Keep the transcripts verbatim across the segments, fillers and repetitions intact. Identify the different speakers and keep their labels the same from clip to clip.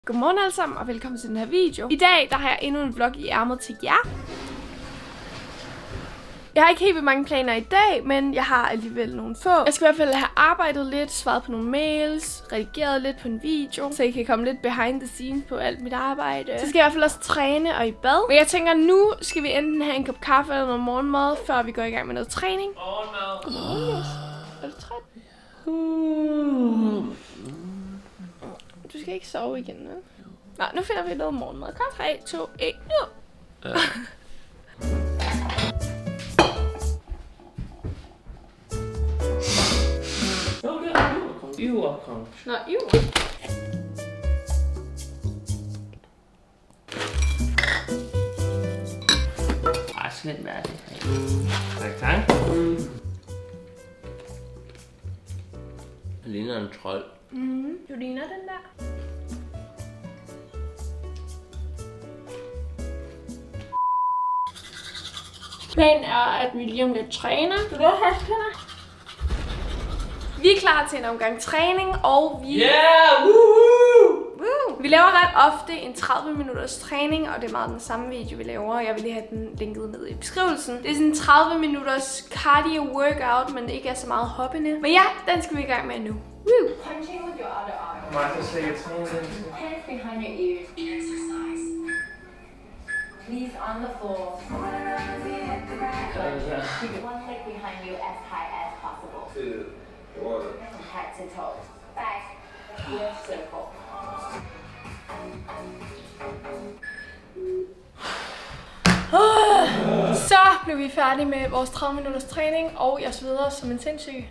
Speaker 1: Godmorgen alle sammen, og velkommen til den her video. I dag der har jeg endnu en vlog i ærmet til jer. Jeg har ikke helt vildt mange planer i dag, men jeg har alligevel nogle få. Jeg skal i hvert fald have arbejdet lidt, svaret på nogle mails, redigeret lidt på en video, så I kan komme lidt behind the scenes på alt mit arbejde. Så skal jeg i hvert fald også træne og i bad. Men jeg tænker, nu skal vi enten have en kop kaffe eller noget morgenmad, før vi går i gang med noget træning. Morgenmad. Godmorgen, Jes. Er du træt? Du skal ikke sove igen, ne? Nå, nu finder vi noget morgenmad. Kom, tre, to, et, nu! Ja. Nå, jo.
Speaker 2: Ej, sådan er det. Tak, tak. Det ligner en trold.
Speaker 1: Mhm, du ligner den der. Planen er, at vi lige om lidt træner. Du vil have hænder? Vi er klar til en omgang træning, og vi...
Speaker 2: Yeah! Woohoo!
Speaker 1: Woo! Vi laver ret ofte en tredive minutters træning, og det er meget den samme video, vi laver. Jeg vil lige have den linket ned i beskrivelsen. Det er sådan en tredive minutters cardio workout, men det ikke er så meget hoppende. Men ja, den skal vi i gang med nu. Woo!
Speaker 3: Punching with your other arm.
Speaker 2: Martha slækker træning.
Speaker 3: Hands behind your ears. Exercise. Please on the floor. Keep one leg behind you as high as possible.
Speaker 2: Two, one.
Speaker 3: Head to toe. Back. Left circle.
Speaker 1: Så blev vi færdige med vores tredive minutters træning, og jeg sveder som en sindssyg.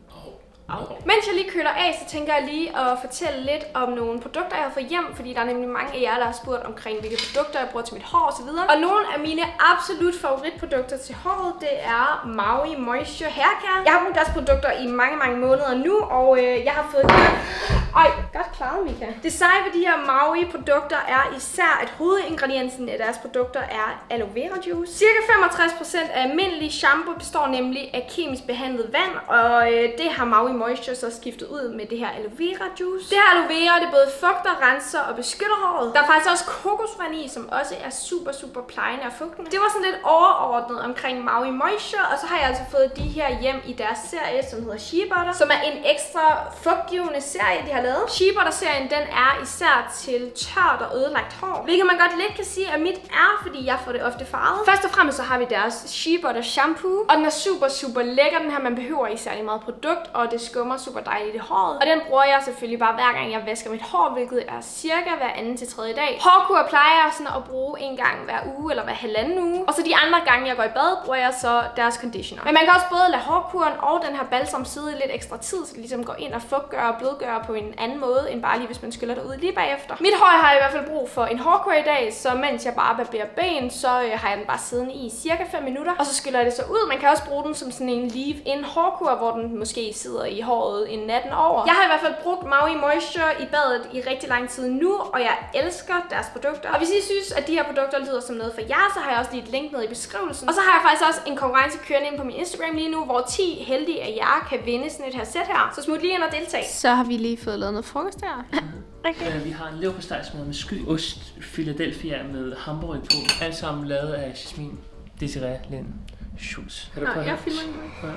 Speaker 1: Mens jeg lige køler af, så tænker jeg lige at fortælle lidt om nogle produkter, jeg har fået hjem, fordi der er nemlig mange af jer, der har spurgt omkring, hvilke produkter jeg bruger til mit hår osv. Og nogle af mine absolut favoritprodukter til håret, det er Maui Moisture Hair Care. Jeg har brugt deres produkter i mange, mange måneder nu, og øh, jeg har fået... Ej, godt klaret, Mika. Det seje ved de her Maui produkter er især, at hovedingrediensen af deres produkter er aloe vera juice. Cirka femogtres procent af almindelig shampoo består nemlig af kemisk behandlet vand, og øh, det har Maui Moisture så skiftet ud med det her aloe vera juice. Det her aloe vera, det både fugter, renser og beskytter håret. Der er faktisk også kokosvand i, som også er super, super plejende og fugtende. Det var sådan lidt overordnet omkring Maui Moisture, og så har jeg altså fået de her hjem i deres serie, som hedder Shea Butter, som er en ekstra fugtgivende serie, de har lavet. Shea Butter-serien, den er især til tørt og ødelagt hår, hvilket man godt lidt kan sige, at mit er, fordi jeg får det ofte farvet. Først og fremmest så har vi deres Shea Butter shampoo, og den er super, super lækker. Den her, man behøver ikke særlig meget produkt, og det skummer super dejligt i håret. Og den bruger jeg selvfølgelig bare hver gang jeg vasker mit hår, hvilket er cirka hver anden til tredje dag. Hårkur plejer jeg sådan at bruge en gang hver uge eller hver halvanden uge. Og så de andre gange jeg går i bad, bruger jeg så deres conditioner. Men man kan også både lade hårkuren og den her balsam sidde lidt ekstra tid, så det ligesom går ind og fugtgør og blødgør på en anden måde, end bare lige hvis man skyller det ud lige bagefter. Mit hår har i hvert fald brug for en hårkur i dag, så mens jeg bare barberer ben, så øh, har jeg den bare siddende i cirka fem minutter. Og så skyller jeg det så ud. Man kan også bruge den som sådan en leave-in hårkur, hvor den måske sidder i håret en natten over. Jeg har i hvert fald brugt Maui Moisture i badet i rigtig lang tid nu, og jeg elsker deres produkter. Og hvis I synes, at de her produkter lyder som noget for jer, så har jeg også lige et link ned i beskrivelsen. Og så har jeg faktisk også en konkurrence kørende ind på min Instagram lige nu, hvor ti heldige af jer kan vinde sådan et her sæt her. Så smut lige ind og deltag. Så har vi lige fået lavet noget frokost her. Okay.
Speaker 2: Vi har en leverpostejsmad med sky, ost, Philadelphia med hamburg på. Alt sammen lavet af Jasmin Desiree Lind Schultz.
Speaker 1: Kan du prøve her? Jeg filmer ikke.
Speaker 2: Prøv her.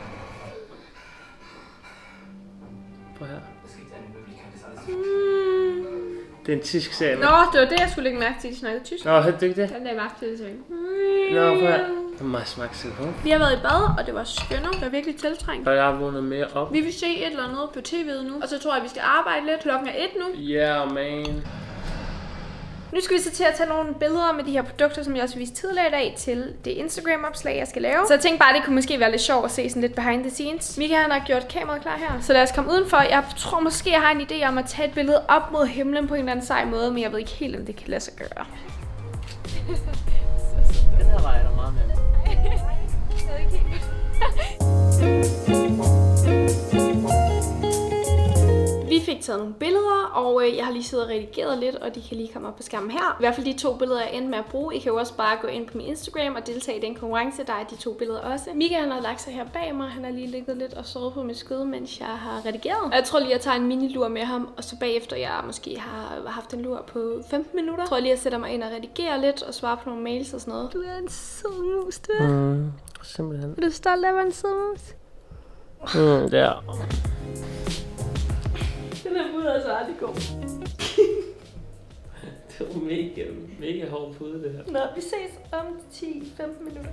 Speaker 2: Prøv her.
Speaker 1: Mm.
Speaker 2: Det er en tysk serie.
Speaker 1: Nå, det var det, jeg skulle lægge mærke til, de snakkede tysk.
Speaker 2: Nå, hørte du ikke det?
Speaker 1: Den lagde mærke til det, så
Speaker 2: Nå, prøv her. Det er meget smagt på.
Speaker 1: Vi har været i bad, og det var skønner. Det var virkelig tiltrængt.
Speaker 2: Og jeg har vundet mere op.
Speaker 1: Vi vil se et eller andet på tv'et nu, og så tror jeg, at vi skal arbejde lidt. Klokken er et nu.
Speaker 2: Yeah, man.
Speaker 1: Nu skal vi så til at tage nogle billeder med de her produkter, som jeg også viste tidligere i dag, til det Instagram-opslag, jeg skal lave. Så jeg tænkte bare, at det kunne måske være lidt sjovt at se sådan lidt behind the scenes. Mika, han har gjort kameraet klar her. Så lad os komme udenfor. Jeg tror måske, jeg har en idé om at tage et billede op mod himlen på en eller anden sej måde, men jeg ved ikke helt, om det kan lade sig gøre.
Speaker 2: Den her var jeg da meget med.
Speaker 1: Jeg ved ikke helt. Vi fik taget nogle billeder, og øh, jeg har lige siddet og redigeret lidt, og de kan lige komme op på skærmen her. I hvert fald de to billeder, jeg endte med at bruge. I kan jo også bare gå ind på min Instagram og deltage i den konkurrence. Der er de to billeder også. Mika, han har lagt sig her bag mig. Han har lige ligget lidt og sovet på mit skød, mens jeg har redigeret. Og jeg tror lige, jeg tager en mini-lur med ham, og så bagefter jeg måske har haft en lur på femten minutter. Jeg tror lige, jeg sætter mig ind og redigerer lidt og svarer på nogle mails og sådan noget. Du er en sød mus, du er.
Speaker 2: Mm, simpelthen.
Speaker 1: Er du stolt af at være en sød mus?
Speaker 2: Mm, det er.
Speaker 1: Den her pude er altså aldrig god.
Speaker 2: Det var mega, mega hård pude, det her.
Speaker 1: Nå, vi ses om ti til femten minutter.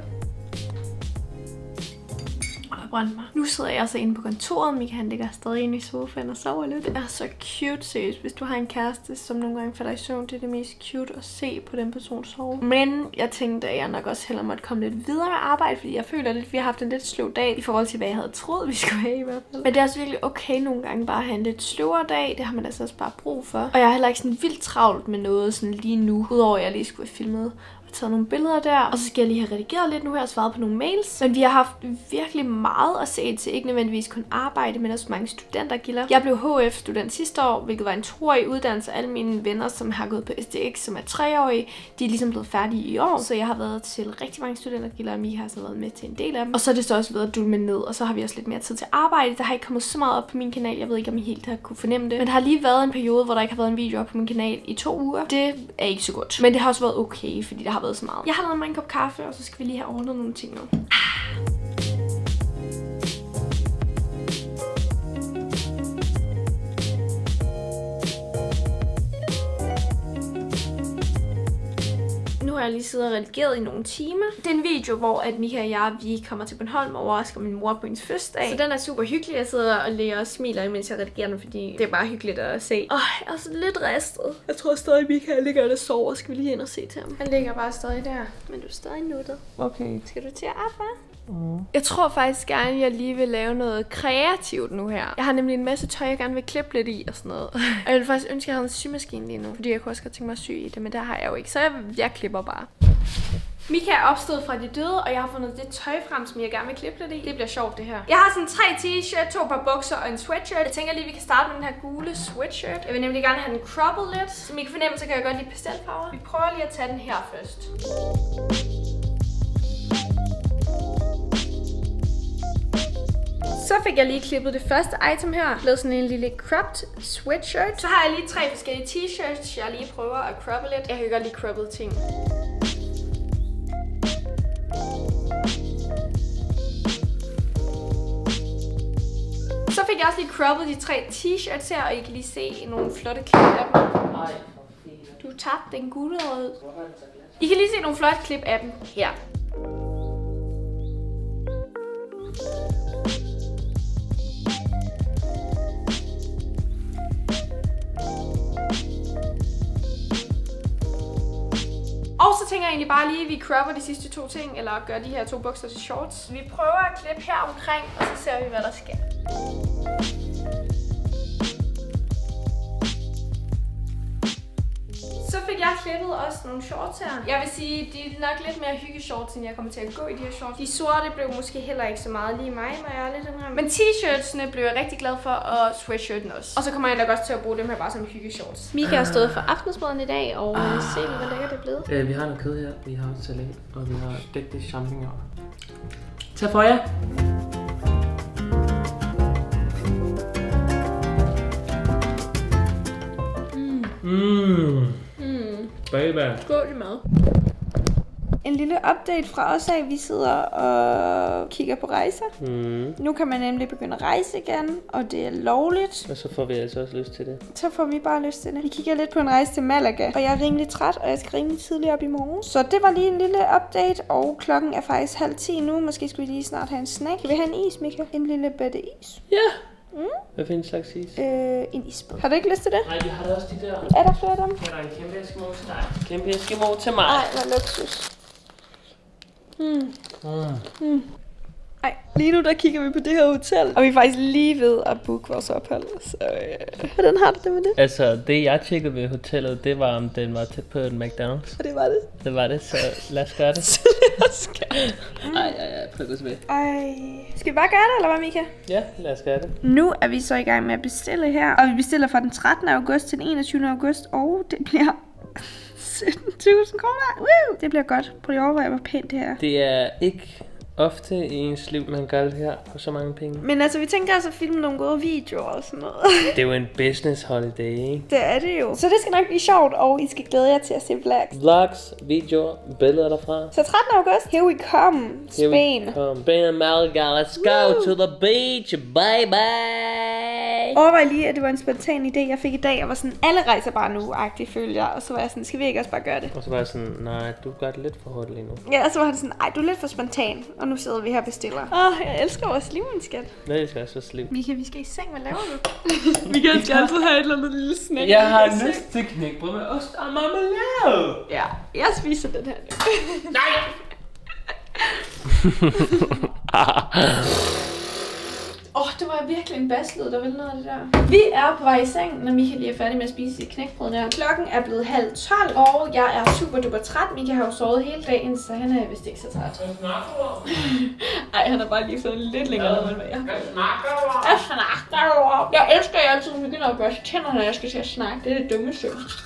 Speaker 1: Brændte mig. Nu sidder jeg altså inde på kontoret. Mika, han ligger stadig inde i sofaen og sover lidt. Det er så cute, seriøst. Hvis du har en kæreste, som nogle gange falder i søvn, det er det mest cute at se på den person sove. Men jeg tænkte, at jeg nok også hellere måtte komme lidt videre med arbejde, fordi jeg føler lidt, at vi har haft en lidt sløv dag i forhold til, hvad jeg havde troet, vi skulle have i hvert fald. Men det er også virkelig okay nogle gange bare at have en lidt sløvere dag. Det har man altså også bare brug for. Og jeg har heller ikke sådan vildt travlt med noget sådan lige nu, udover at jeg lige skulle have filmet. Taget nogle billeder der, og så skal jeg lige have redigeret lidt nu her og svaret på nogle mails. Men vi har haft virkelig meget at se til, ikke nødvendigvis kun arbejde, men også mange studentergilder. Jeg blev H F-student sidste år, hvilket var en toårig uddannelse. Alle mine venner, som har gået på S D X, som er treårige, de er ligesom blevet færdige i år. Så jeg har været til rigtig mange studentergilder, og Mika har så været med til en del af dem. Og så er det så også ved at dulme ned, og så har vi også lidt mere tid til arbejde. Der har ikke kommet så meget op på min kanal. Jeg ved ikke, om I helt har kunne fornemme det. Men der har lige været en periode, hvor der ikke har været en video op på min kanal i to uger. Det er ikke så godt. Men det har også været okay, fordi der har været så meget. Jeg har lavet mig en kop kaffe, og så skal vi lige have ordnet nogle ting nu. Nu har jeg lige siddet og redigeret i nogle timer. Det er en video, hvor at Mika og jeg, vi kommer til Bornholm og overrasker min mor på hendes fødselsdag. Så den er super hyggelig. Jeg sidder og lærer og smiler, mens jeg redigerer den, fordi det er bare hyggeligt at se. Åh, jeg er også lidt ristet. Jeg tror stadig, Mika ligger og sover. Skal vi lige ind og se til ham? Han ligger bare stadig der. Men du er stadig nuttet. Okay. Skal du til at arbejde? Mm. Jeg tror faktisk gerne, at jeg lige vil lave noget kreativt nu her. Jeg har nemlig en masse tøj, jeg gerne vil klippe lidt i og sådan noget. Og jeg vil faktisk ønske, at jeg havde en symaskine lige nu. Fordi jeg kunne også godt tænke mig at sy i det, men det har jeg jo ikke. Så jeg, jeg klipper bare. Mika er opstået fra de døde, og jeg har fundet det tøj frem, som jeg gerne vil klippe lidt i. Det bliver sjovt, det her. Jeg har sådan tre t-shirt, to par bukser og en sweatshirt. Jeg tænker lige, vi kan starte med den her gule sweatshirt. Jeg vil nemlig gerne have den cropped lidt. Som I kan fornemme, så kan jeg godt lide pastelfarver. Vi prøver lige at tage den her først. Så fik jeg lige klippet det første item her. Lavet sådan en lille cropped sweatshirt. Så har jeg lige tre forskellige t-shirts, jeg lige prøver at croppe lidt. Jeg kan godt lide cropped ting. Så fik jeg også lige croppet de tre t-shirts her, og I kan lige se nogle flotte klip af dem. Du tabte den gulerød. I kan lige se nogle flotte klip af dem her. Og så tænker jeg egentlig bare lige, at vi cropper de sidste to ting, eller gør de her to bukser til shorts. Vi prøver at klippe her omkring, og så ser vi, hvad der sker. Så fik jeg klippet også nogle shorts her. Jeg vil sige, de er nok lidt mere hygge-shorts, end jeg kommer til at gå i de her shorts. De sorte blev måske heller ikke så meget lige mig, når jeg er lidt indrømme. Men t-shirtsene blev jeg rigtig glad for, og sweatshirten også. Og så kommer jeg nok også til at bruge dem her bare som hygge-shorts. Mika har stået for aftensmaden i dag, og ah. se lige, hvor lækkert det er blevet.
Speaker 2: Øh, vi har noget kød her, vi har salat, og vi har dækte champignon. Tag for jer! Mmm. Mm. Baby.
Speaker 1: Skål i mad. En lille update fra os af. Vi sidder og kigger på rejser. Mm. Nu kan man nemlig begynde at rejse igen, og det er lovligt.
Speaker 2: Og så får vi altså også lyst til det.
Speaker 1: Så får vi bare lyst til det. Vi kigger lidt på en rejse til Malaga, og jeg er rimelig træt, og jeg skal rimelig tidligt op i morgen. Så det var lige en lille update, og klokken er faktisk halv ti nu. Måske skal vi lige snart have en snack. Skal vi have en is, Mika? En lille bitte is.
Speaker 2: Ja. Mm. Hvad for en slags is?
Speaker 1: Øh, en isbåd. Har du ikke lyst til det?
Speaker 2: Nej, vi har da også de der.
Speaker 1: Er der flere af dem?
Speaker 2: Her er der en kæmpe eskimo til dig. Kæmpe eskimo til mig.
Speaker 1: Nej, hvor luksus. Mm. Mm. Mm. Ej, lige nu der kigger vi på det her hotel, og vi er faktisk lige ved at booke vores ophold. Så øh, hvordan har du det med det?
Speaker 2: Altså, det jeg tjekkede ved hotellet, det var, om den var tæt på en McDonald's.
Speaker 1: Og det var det.
Speaker 2: Det var det, så lad os gøre det.
Speaker 1: Så lad os gøre det.
Speaker 2: Ej, ej, ej, prøv at gå tilbage.
Speaker 1: Ej. Skal vi bare gøre det, eller hvad, Mika?
Speaker 2: Ja, lad os gøre det.
Speaker 1: Nu er vi så i gang med at bestille her, og vi bestiller fra den trettende august til den enogtyvende august, og det bliver sytten tusind kroner. Woo! Det bliver godt. Prøv lige at overveje, hvor pænt det her.
Speaker 2: Det er ikke ofte i ens liv, man gør det her for så mange penge.
Speaker 1: Men altså, vi tænker altså at filme nogle gode videoer og sådan noget.
Speaker 2: Det er jo en business holiday, ikke?
Speaker 1: Det er det jo. Så det skal nok blive sjovt, og I skal glæde jer til at se vlogs.
Speaker 2: Vlogs, videoer, billeder derfra.
Speaker 1: Så trettende august, here we come, Spain.
Speaker 2: Here we come. Spain and Malaga, let's go Woo! To the beach, bye bye.
Speaker 1: Overvej lige, at det var en spontan idé, jeg fik i dag. Jeg var sådan, alle rejser bare nu-agtig, følte jeg. Og så var jeg sådan, skal vi ikke også bare gøre det?
Speaker 2: Og så var jeg sådan, nej, du gør det lidt for hårdt lige nu.
Speaker 1: Ja, og så var han sådan, ej, du er lidt for spontan. Og nu sidder vi her og bestiller. Åh, oh, jeg elsker vores liv, min skat.
Speaker 2: Nej, det skal også liv.
Speaker 1: Mika, vi skal i seng, hvad laver du? Mika skal altid have et eller andet lille snack.
Speaker 2: Jeg har lyst til knækbrød med ost og marmelade.
Speaker 1: Ja, jeg spiser den her nu.
Speaker 2: Nej!
Speaker 1: Åh, oh, det var virkelig en baslyd, der ville noget af det der. Vi er på vej i seng, når Mika lige er færdig med at spise sit knækbrød der. Klokken er blevet halv tolv, og jeg er super duper træt. Mika har jo sovet hele dagen, så han er vist ikke så træt. Ej, han har bare lige fået lidt længere ned, end hvad jeg har. Jeg snakker. Jeg snakker. Jeg elsker, at jeg altid begynder at børste tænder, når jeg skal til at snakke. Det er det dummeste.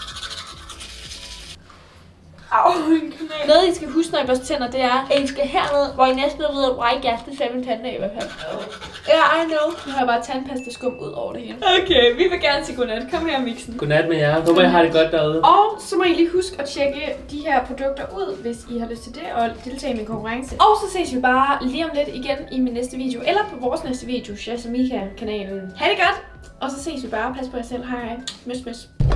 Speaker 1: Au, en knæ. Noget, I skal huske, når I børster tænder, det er, at I skal herned, hvor I næsten er ved at brække jeres. Det sagde min tante af i hvert fald. Ja, I know. Nu har jeg bare tandpasta skum ud over det hele. Okay, vi vil gerne sige godnat. Kom her, Mixen.
Speaker 2: Godnat med jer. Håber, I har det godt derude.
Speaker 1: Og så må I lige huske at tjekke de her produkter ud, hvis I har lyst til det, og deltage i min konkurrence. Og så ses vi bare lige om lidt igen i min næste video, eller på vores næste video, Shazamika-kanalen. Ha' det godt, og så ses vi bare. Pas på jer selv. Hej hej. Møs, møs.